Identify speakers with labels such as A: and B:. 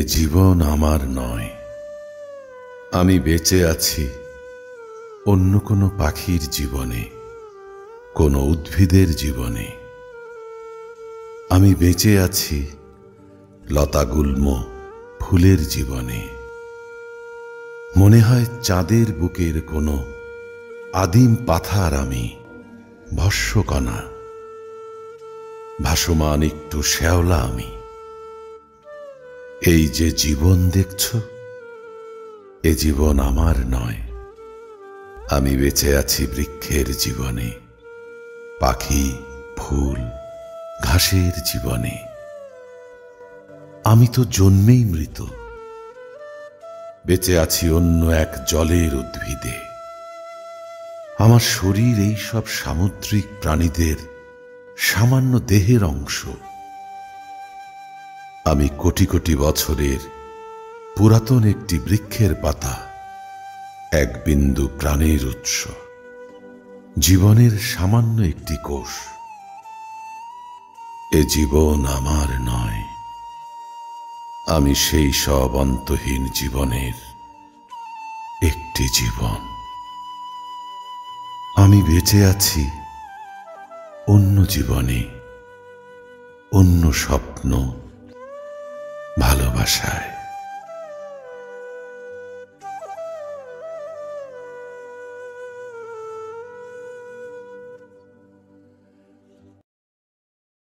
A: জীবন আমার নয়। আমি বেঁচে আছি অন্য কোনো পাখির জীবনে, কোনো উদ্ভিদের জীবনে। আমি বেঁচে আছি লতাগুল্ম ফুলের জীবনে। মনে হয় চাঁদের বুকের কোনো আদিম পাথার আমি, ভস্মকণা ভাসমান একটু শ্যাওলা আমি। এই যে জীবন দেখছ, এ জীবন আমার নয়। আমি বেঁচে আছি বৃক্ষের জীবনে, পাখি ফুল ঘাসের জীবনে। আমি তো জন্মেই মৃত, বেঁচে আছি অন্য এক জলের উদ্ভিদে। আমার শরীর এই সব সামুদ্রিক প্রাণীদের সামান্য দেহের অংশ। আমি কোটি কোটি বছরের পুরাতন একটি বৃক্ষের পাতা, এক বিন্দু প্রাণের উৎস, জীবনের সামান্য একটি কোষ। এ জীবন আমার নয়। আমি সেই সব অন্তহীন জীবনের একটি জীবন। আমি বেঁচে আছি অন্য জীবনে, অন্য স্বপ্ন ভালোবাসায়।